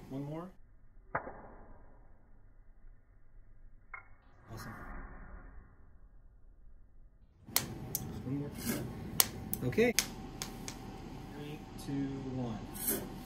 One more. Awesome. Just one more. Okay. 3, 2, 1.